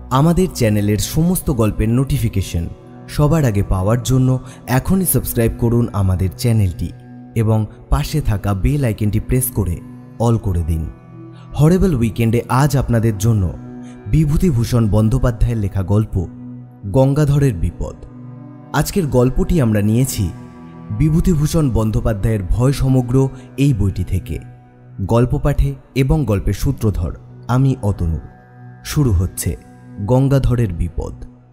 আমাদের চ্যানেলের সমস্ত গল্পের নোটিফিকেশন সবার আগে পাওয়ার জন্য এখনই সাবস্ক্রাইব করুন আমাদের চ্যানেলটি এবং পাশে থাকা বেল আইকনটি প্রেস করে অল করে দিন। হরেবল উইকেন্ডে আজ আপনাদের জন্য বিভূতিভূষণ বন্দ্যোপাধ্যায়ের লেখা গল্প গঙ্গাধরের বিপদ। আজকের গল্পটি আমরা নিয়েছি বিভূতিভূষণ বন্দ্যোপাধ্যায়ের ভয় সমগ্র এই বইটি থেকে। গল্প পাঠে এবং গল্পের সূত্রধর আমি অতনু। শুরু হচ্ছে গঙ্গাধরের বিপদ।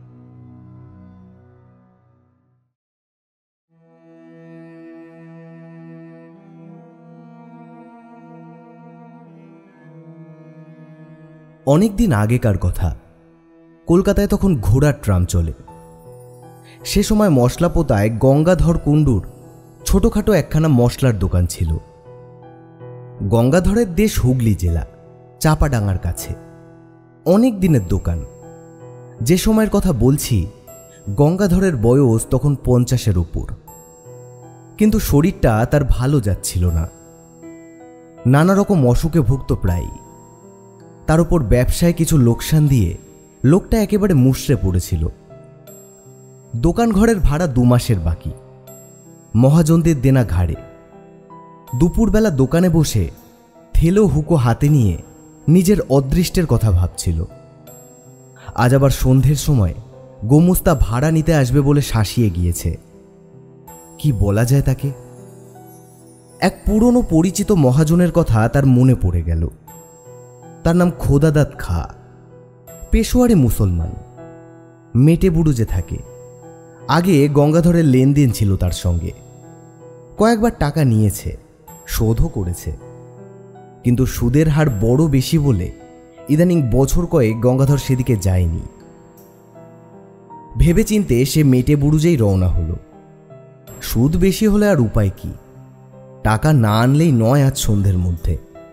অনেকদিন আগেকার কথা। কলকাতায় তখন ঘোড়ার ট্রাম চলে। সে সময় মশলাপোতায় গঙ্গাধর কুণ্ডুর ছোটখাটো একখানা মশলার দোকান ছিল। গঙ্গাধরের দেশ হুগলি জেলা, চাপাডাঙ্গার কাছে। অনেক দিনের দোকান। যে সময়ের কথা বলছি গঙ্গাধরের বয়স তখন 50-এর উপর। কিন্তু শরীরটা তার ভালো যাচ্ছিল না। নানা রকম অসুখে ভুগত প্রায়। তার উপর ব্যবসায় কিছু লোকসান দিয়ে লোকটা একেবারে মুষড়ে পড়েছিল। দোকান ঘরের ভাড়া 2 মাসের বাকি, মহাজনদের দেনা ঘাড়ে। দুপুরবেলা দোকানে বসে থেলো হুকো হাতে নিয়ে নিজের অদৃষ্টের কথা ভাবছিল। আজ আবার সন্ধ্যের সময় গোমস্তা ভাড়া নিতে আসবে বলে শাসিয়ে গিয়েছে। কি বলা যায় তাকে? এক পুরনো পরিচিত মহাজনের কথা তার মনে পড়ে গেল। তার নাম খোদাদাত খা, পেশোয়ারে মুসলমান, মেটেবুরুজে থাকে। আগে গঙ্গাধরের লেনদেন ছিল তার সঙ্গে। কয়েকবার টাকা নিয়েছে, শোধও করেছে। কিন্তু সুদের হার বড় বেশি বলে ইদানিং বছর কয়েক গঙ্গাধর সেদিকে যায়নি। ভেবেচিন্তে সে মেটেবুরুজেই রওনা হলো। সুদ বেশি হলে আর উপায় কি? টাকা না আনলেই নয় আজ সন্ধ্যের মধ্যে।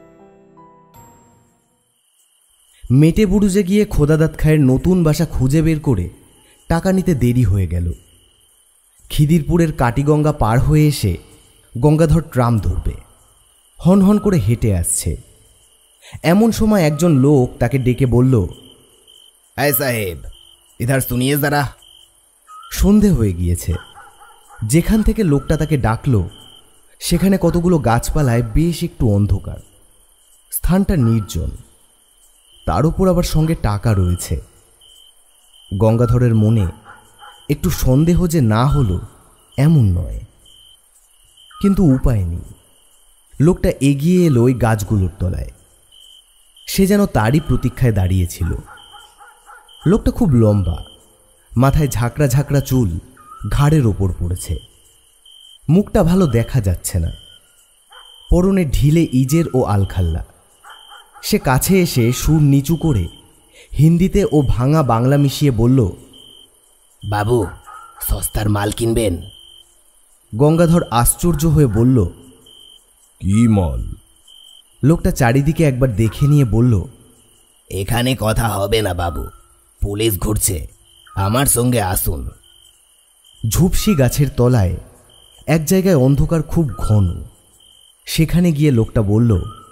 মেটেবুরুজে গিয়ে খোদাদাত খায়ের নতুন বাসা খুঁজে বের করে টাকা নিতে দেরি হয়ে গেল। খিদিরপুরের কাটিগঙ্গা পার হয়ে এসে গঙ্গাধর ট্রাম ধরবে। হনহন করে হেঁটে আসছে। এমন সময় একজন লোক তাকে ডেকে বলল, আয় সাহেব, ইধার শুনিয়ে যারা। সন্ধে হয়ে গিয়েছে। যেখান থেকে লোকটা তাকে ডাকল সেখানে কতগুলো গাছপালায় বেশ একটু অন্ধকার। স্থানটা নির্জন। তার উপর আবার সঙ্গে টাকা রয়েছে। গঙ্গাধরের মনে একটু সন্দেহ যে না হলো এমন নয়, কিন্তু উপায় নেই। লোকটা এগিয়ে এলো ওই গাছগুলোর তলায়। সে যেন তারই প্রতীক্ষায় দাঁড়িয়েছিল। লোকটা খুব লম্বা, মাথায় ঝাঁকড়া ঝাঁকড়া চুল ঘাড়ের ওপর পড়েছে। মুখটা ভালো দেখা যাচ্ছে না। পরনে ঢিলে ইজের ও আলখাল্লা। সে কাছে এসে সুর নিচু করে হিন্দিতে ও ভাঙা বাংলা মিশিয়ে বলল, বাবু, সস্তার মাল কিনবেন? গঙ্গাধর আশ্চর্য হয়ে বলল, কি মাল? লোকটা চারিদিকে একবার দেখে নিয়ে বলল, এখানে কথা হবে না বাবু, পুলিশ ঘুরছে, আমার সঙ্গে আসুন। ঝুপসি গাছের তলায় এক জায়গায় অন্ধকার খুব ঘন। সেখানে গিয়ে লোকটা বলল,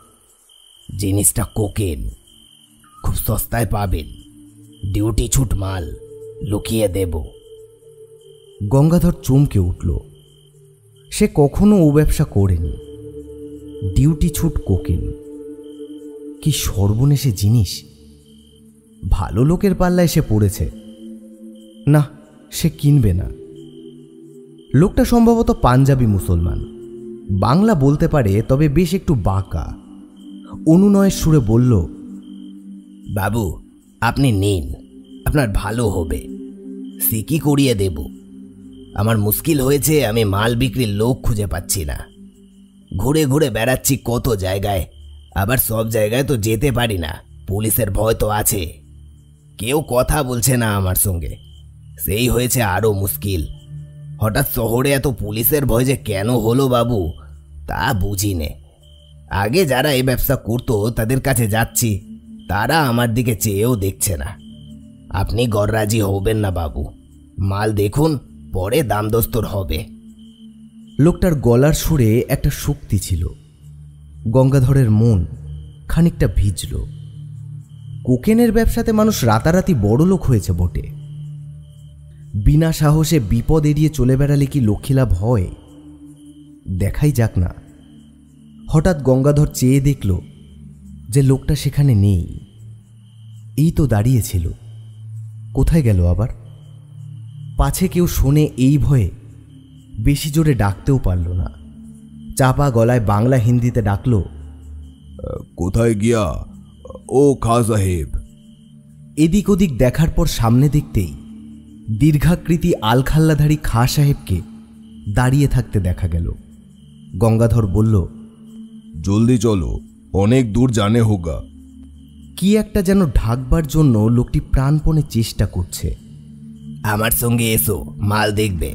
জিনিসটা কোকেন, খুব সস্তায় পাবেন, ডিউটি ছুট মাল, লুকিয়ে দেব। গঙ্গাধর চমকে উঠল। সে কখনো ও ব্যবসা করেনি। ডিউটি ছুট কোকেন, কি সর্বনেশে জিনিস! ভালো লোকের পাল্লায় সে পড়েছে। না, সে কিনবে না। লোকটা সম্ভবত পাঞ্জাবি মুসলমান, বাংলা বলতে পারে, তবে বেশ একটু বাঁকা। অনুনয়ের সুরে বলল, বাবু, আপনি নিন, আপনার ভালো হবে, সিকি করিয়ে দেব। আমার মুশকিল হয়েছে, আমি মাল বিক্রির লোক খুঁজে পাচ্ছি না। ঘুরে ঘুরে বেড়াচ্ছি কত জায়গায়, আবার সব জায়গায় তো যেতে পারি না, পুলিশের ভয় তো আছে। কেউ কথা বলছে না আমার সঙ্গে, সেই হয়েছে আরও মুশকিল। হঠাৎ শহরে এত পুলিশের ভয় যে কেন হলো বাবু, তা বুঝি নে। আগে যারা এই ব্যবসা করতো তাদের কাছে যাচ্ছি, তারা আমার দিকে চেয়েও দেখছে না। আপনি গররাজি হবেন না বাবু, মাল দেখুন, পরে দাম দস্তর হবে। লোকটার গলার সুরে একটা শক্তি ছিল। গঙ্গাধরের মন খানিকটা ভিজল। কোকেনের ব্যবসাতে মানুষ রাতারাতি বড়লোক হয়েছে বটে। বিনা সাহসে বিপদ এড়িয়ে চলে বেড়ালে কি লক্ষ্মীলাভ হয়? দেখাই যাক না। হঠাৎ গঙ্গাধর চেয়ে দেখল যে লোকটা সেখানে নেই। এই তো দাঁড়িয়েছিল, কোথায় গেল আবার? পাছে কেউ শোনে এই ভয়ে বেশি জোরে ডাকতেও পারল না। চাপা গলায় বাংলা হিন্দিতে ডাকল, কোথায় গিয়া ও খা সাহেব। এদিক ওদিক দেখার পর সামনে দেখতেই দীর্ঘাকৃতি আলখাল্লাধারী খাঁ সাহেবকে দাঁড়িয়ে থাকতে দেখা গেল। গঙ্গাধর বলল, জলদি চলো, অনেক দূর জানে হোগা। কি একটা যেন ঢাকবার জন্য লোকটি প্রাণপণে চেষ্টা করছে। আমার সঙ্গে এসো, মাল দেখবে।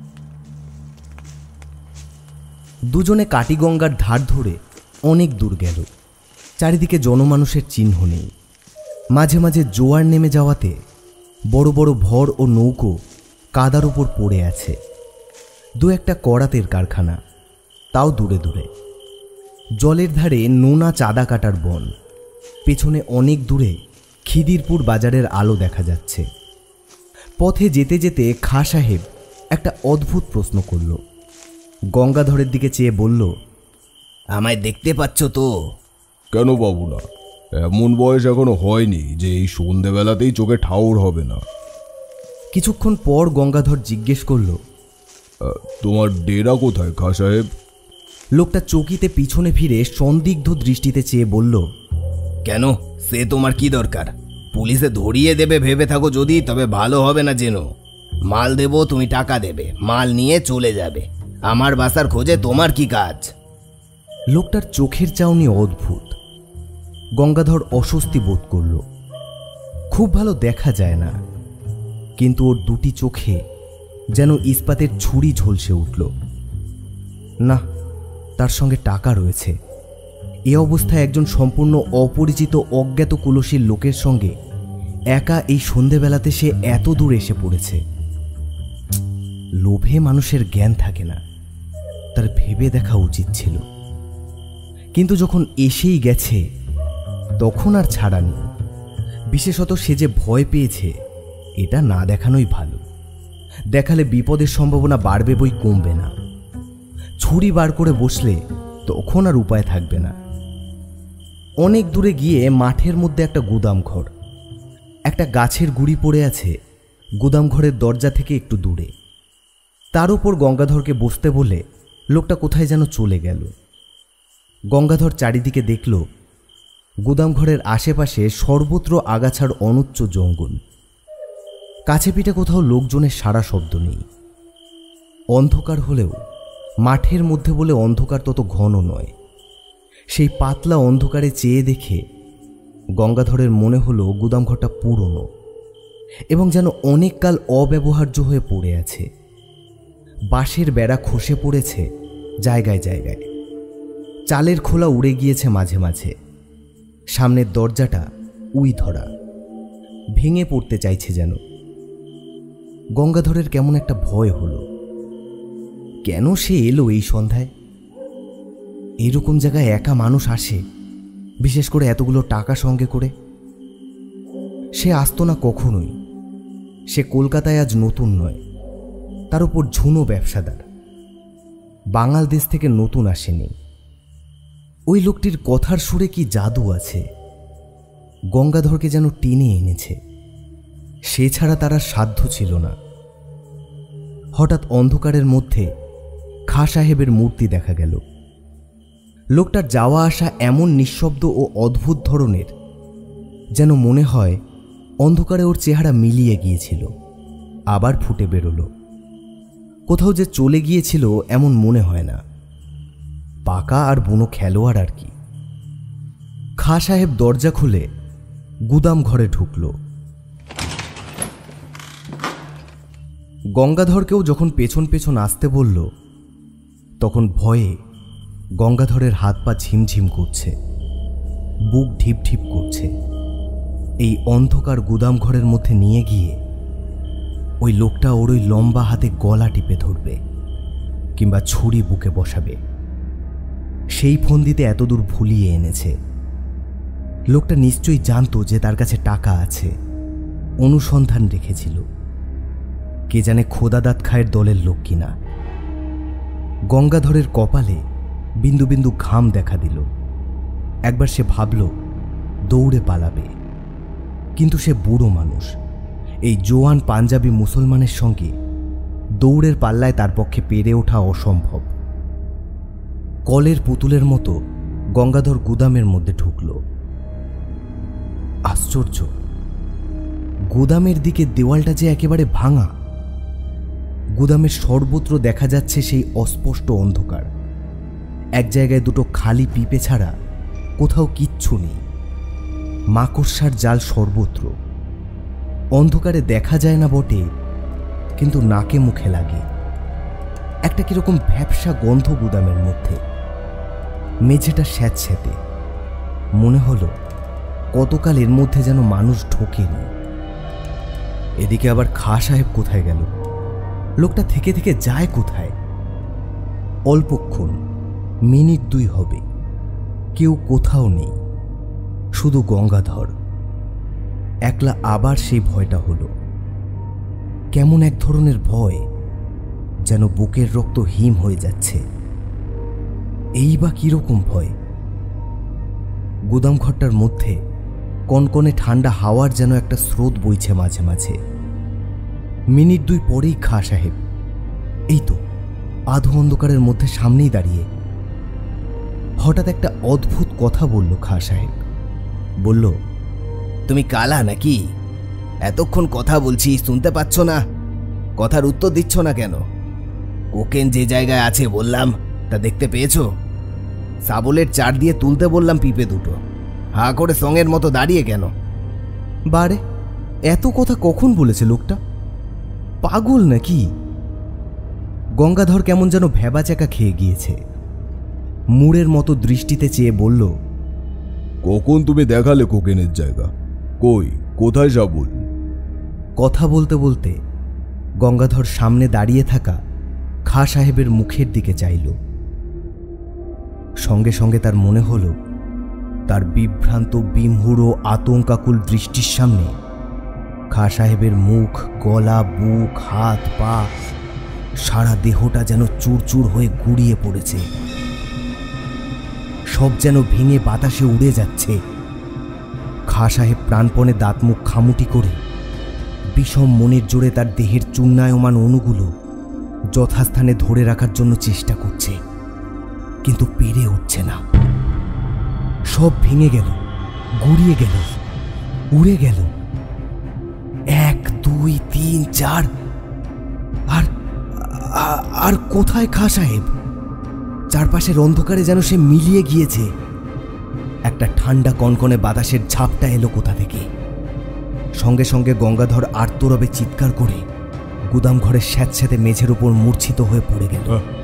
দুজনে কাটিগঙ্গার ধার ধরে অনেক দূর গেল। চারিদিকে জনমানুষের চিহ্ন নেই। মাঝে মাঝে জোয়ার নেমে যাওয়াতে বড় বড় ভর ও নৌকো কাদার উপর পড়ে আছে। দু একটা করাতের কারখানা, তাও দূরে দূরে। জলের ধারে নোনা চাঁদা কাটার বন। পেছনে অনেক দূরে খিদিরপুর বাজারের আলো দেখা যাচ্ছে। পথে যেতে যেতে খাঁ সাহেব একটা অদ্ভুত প্রশ্ন করল। গঙ্গাধরের দিকে চেয়ে বলল, আমায় দেখতে পাচ্ছ তো? কেন বাবু না, এমন বয়স এখনো হয়নি যে এই সন্ধেবেলাতেই চোখে ঠাউর হবে না। কিছুক্ষণ পর গঙ্গাধর জিজ্ঞেস করল, তোমার ডেরা কোথায় খাঁ সাহেব? লোকটা চকিতে পিছনে ফিরে সন্দিগ্ধ দৃষ্টিতে চেয়ে বলল, কেন, সে তোমার কি দরকার? পুলিশে ধরিয়ে দেবে ভেবে থাকো যদি, তবে ভালো হবে না যেন। মাল দেব, তুমি টাকা দেবে, মাল নিয়ে চলে যাবে। আমার বাসার খোঁজে তোমার কি কাজ? লোকটার চোখের চাউনি অদ্ভুত। গঙ্গাধর অস্বস্তি বোধ করল। খুব ভালো দেখা যায় না, কিন্তু ওর দুটি চোখে যেন ইস্পাতের ছুরি ঝলসে উঠল। না, তার সঙ্গে টাকা রয়েছে। এ অবস্থায় একজন সম্পূর্ণ অপরিচিত অজ্ঞাত কুলসীর লোকের সঙ্গে একা এই সন্ধেবেলাতে সে এত দূর এসে পড়েছে। লোভে মানুষের জ্ঞান থাকে না, তার ভেবে দেখা উচিত ছিল। কিন্তু যখন এসেই গেছে তখন আর ছাড়া নেই। বিশেষত সে যে ভয় পেয়েছে, এটা না দেখানোই ভালো। দেখালে বিপদের সম্ভাবনা বাড়বে বই কমবে না। ছুরি বার করে বসলে তখন আর উপায় থাকবে না। অনেক দূরে গিয়ে মাঠের মধ্যে একটা গুদাম ঘর। একটা গাছের গুড়ি পড়ে আছে গুদাম ঘরের দরজা থেকে একটু দূরে। তার উপর গঙ্গাধরকে বসতে বলে লোকটা কোথায় যেন চলে গেল। গঙ্গাধর চারিদিকে দেখল, গুদাম ঘরের আশেপাশে সর্বত্র আগাছার অনুচ্চ জঙ্গল। কাছে পিঠে কোথাও লোকজনের সারা শব্দ নেই। অন্ধকার হলেও মাঠের মধ্যে বলে অন্ধকার তত ঘন নয়। সেই পাতলা অন্ধকারে চেয়ে দেখে গঙ্গাধরের মনে হলো গুদামঘরটা পুরনো এবং যেন অনেককাল অব্যবহার্য হয়ে পড়ে আছে। বাঁশের বেড়া খসে পড়েছে জায়গায় জায়গায়। চালের খোলা উড়ে গিয়েছে মাঝে মাঝে। সামনের দরজাটা উই ধরা, ভেঙে পড়তে চাইছে যেন। গঙ্গাধরের কেমন একটা ভয় হলো। কেন সে এলো এই সন্ধ্যায়? এইরকম জায়গায় একা মানুষ আসে, বিশেষ করে এতগুলো টাকা সঙ্গে করে? সে আসতো না কখনোই। সে কলকাতায় আজ নতুন নয়, তার উপর ঝুনো ব্যবসাদার। বাঙাল দেশ থেকে নতুন আসেনি। ওই লোকটির কথার সুরে কি জাদু আছে, গঙ্গাধরকে যেন টেনে এনেছে। সে ছাড়া তার আর সাধ্য ছিল না। হঠাৎ অন্ধকারের মধ্যে খাঁ সাহেবের মূর্তি দেখা গেল। লোকটার যাওয়া আসা এমন নিঃশব্দ ও অদ্ভুত ধরনের, যেন মনে হয় অন্ধকারে ওর চেহারা মিলিয়ে গিয়েছিল, আবার ফুটে বেরোলো। কোথাও যে চলে গিয়েছিল এমন মনে হয় না। পাকা আর বুনো খেলোয়াড় আর কি। খাঁ সাহেব দরজা খুলে গুদাম ঘরে ঢুকল। গঙ্গাধরকেও যখন পেছন পেছন আসতে বলল, তখন ভয়ে গঙ্গাধরের হাত পা ঝিমঝিম করছে, বুক ঢিপ ঢিপ করছে। এই অন্ধকার গুদাম ঘরের মধ্যে নিয়ে গিয়ে ওই লোকটা ওর ওই লম্বা হাতে গলা টিপে ধরবে কিংবা ছুরি বুকে বসাবে। সেই ফন্দিতে এতদূর ভুলিয়ে এনেছে। লোকটা নিশ্চয়ই জানতো যে তার কাছে টাকা আছে, অনুসন্ধান রেখেছিল। কে জানে খোদাদাত খায়ের দলের লোক কিনা। গঙ্গাধরের কপালে বিন্দু বিন্দু ঘাম দেখা দিল। একবার সে ভাবল দৌড়ে পালাবে, কিন্তু সে বুড়ো মানুষ। এই জোয়ান পাঞ্জাবি মুসলমানের সঙ্গে দৌড়ের পাল্লায় তার পক্ষে পেরে ওঠা অসম্ভব। কলের পুতুলের মতো গঙ্গাধর গুদামের মধ্যে ঢুকল। আশ্চর্য, গুদামের দিকে দেওয়ালটা যে একেবারে ভাঙা। গুদামের সর্বত্র দেখা যাচ্ছে সেই অস্পষ্ট অন্ধকার। এক জায়গায় দুটো খালি পিপে ছাড়া কোথাও কিচ্ছু নেই। মাকড়সার জাল সর্বত্র। অন্ধকারে দেখা যায় না বটে, কিন্তু নাকে মুখে লাগে। একটা কিরকম ভ্যাপসা গন্ধ গুদামের মধ্যে। মেঝেটা স্যাঁতস্যাঁতে। মনে হলো কতকাল এর মধ্যে যেন মানুষ ঢোকেনি। এদিকে আবার খাঁ সাহেব কোথায় গেল? লোকটা থেকে থেকে যায় কোথায়? অল্পক্ষণ, মিনিট 2 হবে, কেউ কোথাও নেই, শুধু গঙ্গাধর। একলা আবার সেই ভয়টা হলো। কেমন এক ধরনের ভয়, যেন বুকের রক্ত হিম হয়ে যাচ্ছে। এই বা কিরকম ভয়? গুদামঘরটার মধ্যে কনকনে ঠান্ডা হাওয়ার যেন একটা স্রোত বইছে মাঝে মাঝে। মিনিট 2 পরেই খাঁ সাহেব এই তো আধো অন্ধকারের মধ্যে সামনেই দাঁড়িয়ে। হঠাৎ একটা অদ্ভুত কথা বলল খাঁ সাহেব। বলল, তুমি কালা নাকি? এতক্ষণ কথা বলছি, শুনতে পাচ্ছ না? কথার উত্তর দিচ্ছ না কেন? কোকেন যে জায়গায় আছে বললাম, তা দেখতে পেয়েছো? সাবলের চার দিয়ে তুলতে বললাম পিপে দুটো, হা করে সঙ্গের মতো দাঁড়িয়ে কেন? বারে, এত কথা কখন বলেছে লোকটা? পাগল নাকি? গঙ্গাধর কেমন যেন ভ্যাবাচাকা খেয়ে গিয়েছে। মুড়ের মতো দৃষ্টিতে চেয়ে বলল, কখন তুমি দেখালে কোকেনের জায়গা? কই, কোথায় সাবল? কথা বলতে বলতে গঙ্গাধর সামনে দাঁড়িয়ে থাকা খাঁ সাহেবের মুখের দিকে চাইল। সঙ্গে সঙ্গে তার মনে হল তার বিভ্রান্ত বিমূঢ় আতঙ্কাকুল দৃষ্টির সামনে খাঁ সাহেবের মুখ, গলা, বুক, হাত, পা, সারা দেহটা যেন চুরচুর হয়ে গুড়িয়ে পড়েছে। সব যেন ভেঙে বাতাসে উড়ে যাচ্ছে। খাঁ সাহেব প্রাণপণে দাঁত মুখ খামুটি করে বিষম মনের জোরে তার দেহের চূর্ণায়মান অণুগুলো যথাস্থানে ধরে রাখার জন্য চেষ্টা করছে, কিন্তু পেরে উঠছে না। সব ভেঙে গেল, গুড়িয়ে গেল, উড়ে গেল। 1, 2, 3, 4। আর কোথায় খাঁ সাহেব? চারপাশের অন্ধকারে যেন সে মিলিয়ে গিয়েছে। একটা ঠান্ডা কনকনে বাতাসের ঝাপটা এলো কোথা থেকে। সঙ্গে সঙ্গে গঙ্গাধর আর্তরবে চিৎকার করে গুদাম ঘরের স্যাঁতস্যাঁতে মেঝের উপর মূর্ছিত হয়ে পড়ে গেল।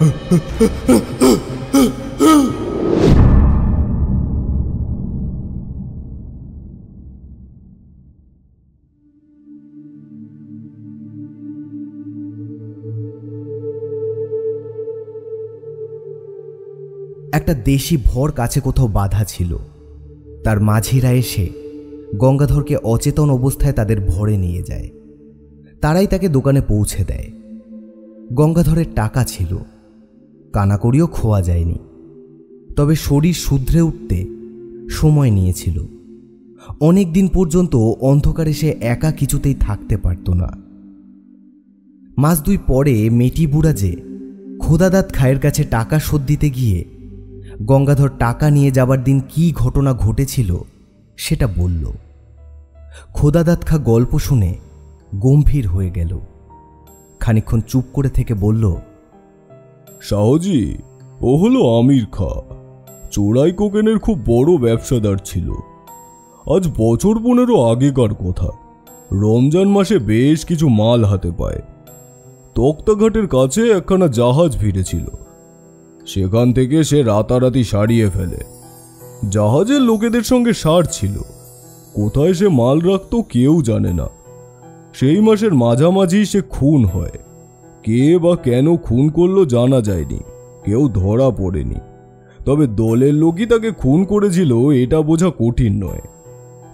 একটা দেশি ভর কাছে কোথাও বাধা ছিল। তার মাঝিরা এসে গঙ্গাধরকে অচেতন অবস্থায় তাদের ভরে নিয়ে যায়। তারাই তাকে দোকানে পৌঁছে দেয়। গঙ্গাধরের টাকা ছিল, কানাকড়িও খোয়া যায়নি। তবে শরীর শুধরে উঠতে সময় নিয়েছিল। অনেক দিন পর্যন্ত অন্ধকারে সে একা কিছুতেই থাকতে পারত না। মাস 2 পরে মেটি বুড়া যে খোদাদাত খায়ের কাছে টাকা শোধ দিতে গিয়ে গঙ্গাধর টাকা নিয়ে যাবার দিন কি ঘটনা ঘটেছিল সেটা বলল। খোদাদাত খা গল্প শুনে গম্ভীর হয়ে গেল। খানিকক্ষণ চুপ করে থেকে বলল, শাহজি, ও হলো আমির খা। চোরাই কোকেনের খুব বড় ব্যবসাদার ছিল। আজ বছর 15 আগেকার কথা। রমজান মাসে বেশ কিছু মাল হাতে পায়। তক্তাঘাটের কাছে একখানা জাহাজ ভিড়েছিল। সেখান থেকে সে রাতারাতি সারিয়ে ফেলে। জাহাজের লোকেদের সঙ্গে সার ছিল। কোথায় সে মাল রাখত কেউ জানে না। সেই মাসের মাঝামাঝি সে খুন হয়। কে বা কেন খুন করলো জানা যায়নি, কেউ ধরা পড়েনি। তবে দলের লোকই তাকে খুন করেছিল এটা বোঝা কঠিন নয়।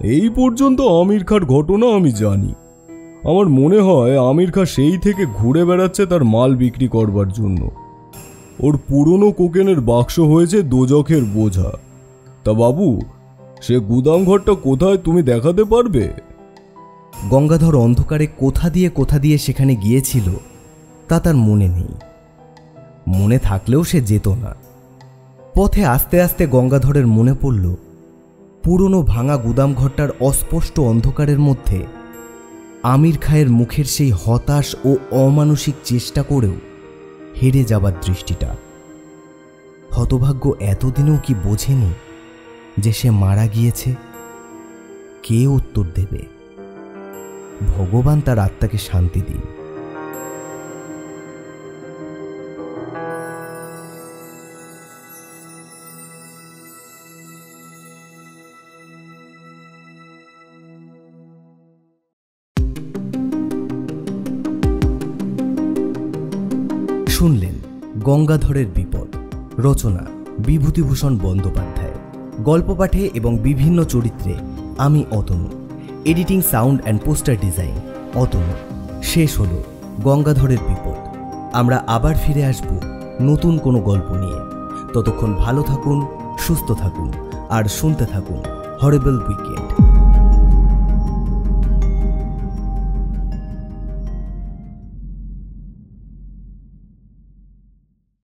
এই পর্যন্ত আমির খাঁর ঘটনা আমি জানি। আমার মনে হয় আমির খাঁ সেই থেকে ঘুরে বেড়াচ্ছে তার মাল বিক্রি করবার জন্য। ওর পুরনো কোকেনের বাক্স হয়েছে দোজখের বোঝা। তা বাবু, সে গুদাম ঘরটা কোথায় তুমি দেখাতে পারবে? গঙ্গাধর অন্ধকারে কোথা দিয়ে সেখানে গিয়েছিল তা তার মনে নেই। মনে থাকলেও সে যেত না। পথে আস্তে আস্তে গঙ্গাধরের মনে পড়ল পুরনো ভাঙা গুদামঘরটার অস্পষ্ট অন্ধকারের মধ্যে আমির খাঁয়ের মুখের সেই হতাশ ও অমানসিক চেষ্টা করেও হেরে যাবার দৃষ্টিটা। হতভাগ্য এতদিনেও কি বোঝেনি যে সে মারা গিয়েছে? কে উত্তর দেবে? ভগবান তার আত্মাকে শান্তি দিন। শুনলেন গঙ্গাধরের বিপদ। রচনা বিভূতিভূষণ বন্দ্যোপাধ্যায়। গল্প পাঠে এবং বিভিন্ন চরিত্রে আমি Atanu. Editing, sound and poster design Atanu. শেষ হলো গঙ্গাধরের বিপদ। আমরা আবার ফিরে আসব নতুন কোনো গল্প নিয়ে। ততক্ষণ ভালো থাকুন, সুস্থ থাকুন আর শুনতে থাকুন হরিবল উইকেন্ড।